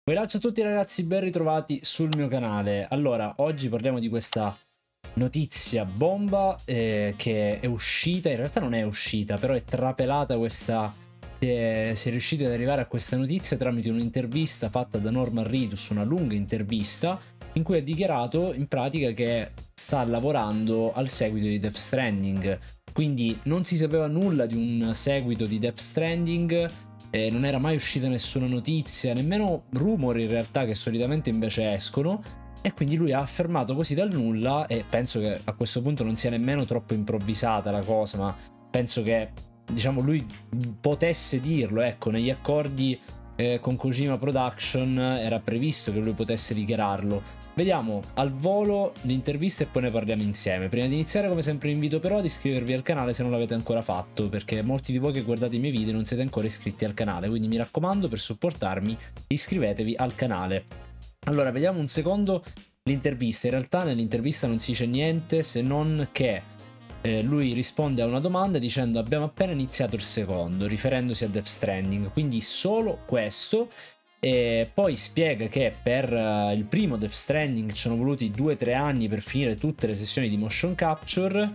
Ciao a tutti ragazzi, ben ritrovati sul mio canale. Allora, oggi parliamo di questa notizia bomba che è uscita, in realtà non è uscita, però è trapelata questa... Si è riusciti ad arrivare a questa notizia tramite un'intervista fatta da Norman Reedus, una lunga intervista, in cui ha dichiarato in pratica che sta lavorando al seguito di Death Stranding. Quindi non si sapeva nulla di un seguito di Death Stranding. Non era mai uscita nessuna notizia, nemmeno rumor in realtà che solitamente invece escono, e quindi lui ha affermato così dal nulla, e penso che a questo punto non sia nemmeno troppo improvvisata la cosa, ma penso che diciamo lui potesse dirlo, ecco, negli accordi con Kojima Production era previsto che lui potesse dichiararlo. Vediamo al volo l'intervista e poi ne parliamo insieme. Prima di iniziare, come sempre, vi invito però ad iscrivervi al canale se non l'avete ancora fatto, perché molti di voi che guardate i miei video non siete ancora iscritti al canale, quindi mi raccomando, per supportarmi iscrivetevi al canale. Allora, vediamo un secondo l'intervista. In realtà nell'intervista non si dice niente se non che lui risponde a una domanda dicendo abbiamo appena iniziato il secondo, riferendosi a Death Stranding, quindi solo questo. E poi spiega che per il primo Death Stranding ci sono voluti 2-3 anni per finire tutte le sessioni di motion capture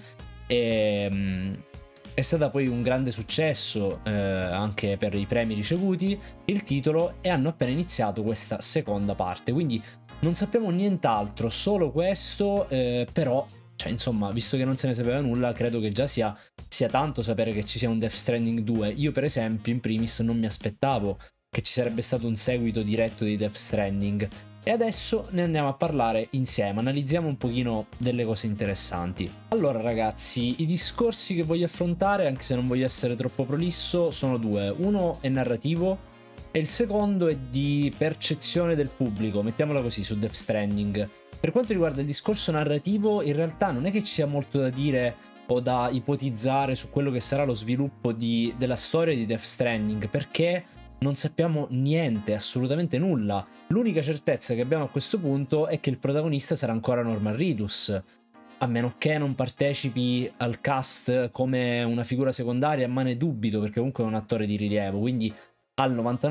e è stata poi un grande successo anche per i premi ricevuti il titolo, e hanno appena iniziato questa seconda parte, quindi non sappiamo nient'altro, solo questo, però cioè, insomma, visto che non se ne sapeva nulla, credo che già sia tanto sapere che ci sia un Death Stranding 2. Io per esempio in primis non mi aspettavo che ci sarebbe stato un seguito diretto di Death Stranding, e adesso ne andiamo a parlare insieme, analizziamo un pochino delle cose interessanti. Allora ragazzi, i discorsi che voglio affrontare, anche se non voglio essere troppo prolisso, sono due. Uno è narrativo e il secondo è di percezione del pubblico, mettiamola così, su Death Stranding. Per quanto riguarda il discorso narrativo, in realtà non è che ci sia molto da dire o da ipotizzare su quello che sarà lo sviluppo della storia di Death Stranding, perché non sappiamo niente, assolutamente nulla. L'unica certezza che abbiamo a questo punto è che il protagonista sarà ancora Norman Reedus, a meno che non partecipi al cast come una figura secondaria, ma ne dubito perché comunque è un attore di rilievo, quindi al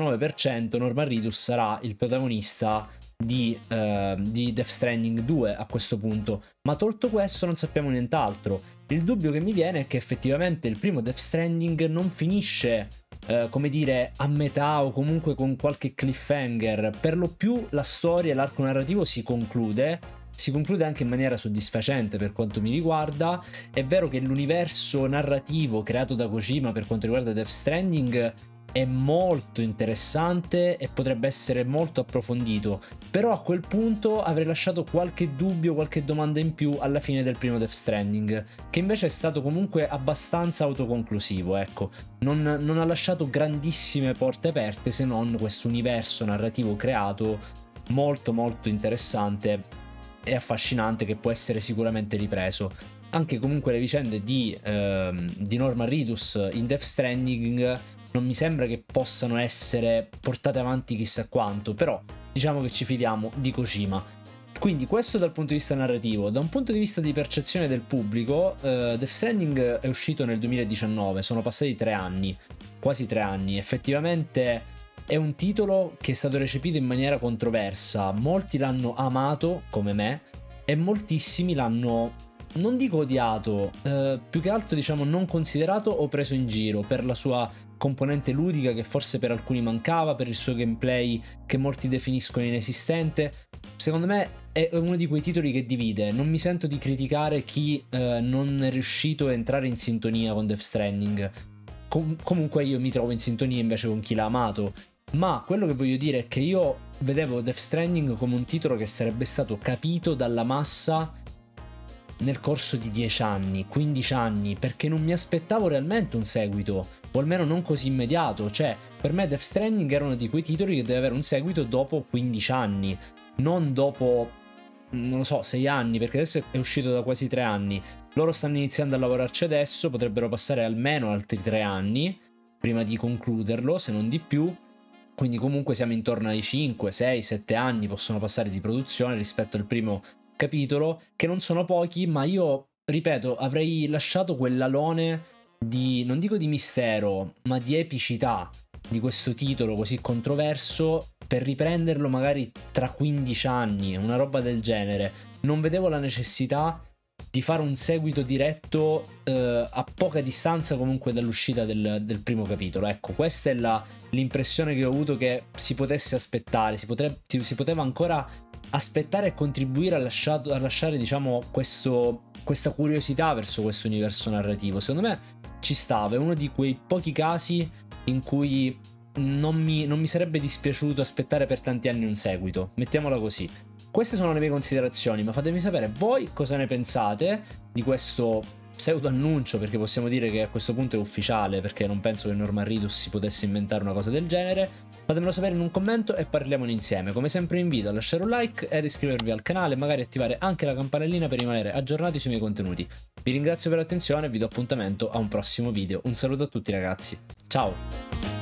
99% Norman Reedus sarà il protagonista di Death Stranding 2 a questo punto, ma tolto questo non sappiamo nient'altro. Il dubbio che mi viene è che effettivamente il primo Death Stranding non finisce come dire a metà o comunque con qualche cliffhanger. Per lo più la storia e l'arco narrativo si conclude anche in maniera soddisfacente per quanto mi riguarda. È vero che l'universo narrativo creato da Kojima per quanto riguarda Death Stranding è molto interessante e potrebbe essere molto approfondito, però a quel punto avrei lasciato qualche dubbio, qualche domanda in più alla fine del primo Death Stranding, che invece è stato comunque abbastanza autoconclusivo, ecco. Non ha lasciato grandissime porte aperte, se non questo universo narrativo creato molto molto interessante e affascinante, che può essere sicuramente ripreso. Anche comunque le vicende di Norman Reedus in Death Stranding non mi sembra che possano essere portate avanti chissà quanto, però diciamo che ci fidiamo di Kojima. Quindi questo dal punto di vista narrativo. Da un punto di vista di percezione del pubblico, Death Stranding è uscito nel 2019, sono passati 3 anni, quasi 3 anni. Effettivamente è un titolo che è stato recepito in maniera controversa, molti l'hanno amato come me e moltissimi l'hanno, non dico odiato, più che altro diciamo non considerato o preso in giro per la sua componente ludica che forse per alcuni mancava, per il suo gameplay che molti definiscono inesistente. Secondo me è uno di quei titoli che divide. Non mi sento di criticare chi non è riuscito a entrare in sintonia con Death Stranding. Comunque io mi trovo in sintonia invece con chi l'ha amato. Ma quello che voglio dire è che io vedevo Death Stranding come un titolo che sarebbe stato capito dalla massa nel corso di 10 anni, 15 anni, perché non mi aspettavo realmente un seguito, o almeno non così immediato. Cioè, per me Death Stranding era uno di quei titoli che deve avere un seguito dopo 15 anni, non dopo, non lo so, 6 anni, perché adesso è uscito da quasi 3 anni. Loro stanno iniziando a lavorarci adesso, potrebbero passare almeno altri 3 anni prima di concluderlo, se non di più. Quindi comunque siamo intorno ai 5, 6, 7 anni possono passare di produzione rispetto al primo capitolo, che non sono pochi, ma io, ripeto, avrei lasciato quell'alone di, non dico di mistero, ma di epicità di questo titolo così controverso per riprenderlo magari tra 15 anni, una roba del genere. Non vedevo la necessità di fare un seguito diretto a poca distanza comunque dall'uscita del primo capitolo. Ecco, questa è l'impressione che ho avuto, che si potesse aspettare, si poteva ancora aspettare e contribuire a lasciare diciamo questa curiosità verso questo universo narrativo. Secondo me ci stava, è uno di quei pochi casi in cui non mi sarebbe dispiaciuto aspettare per tanti anni un seguito, mettiamola così. Queste sono le mie considerazioni, ma fatemi sapere voi cosa ne pensate di questo pseudo annuncio, perché possiamo dire che a questo punto è ufficiale, perché non penso che Norman Reedus si potesse inventare una cosa del genere. Fatemelo sapere in un commento e parliamone insieme. Come sempre vi invito a lasciare un like ed iscrivervi al canale e magari attivare anche la campanellina per rimanere aggiornati sui miei contenuti. Vi ringrazio per l'attenzione e vi do appuntamento a un prossimo video. Un saluto a tutti ragazzi, ciao!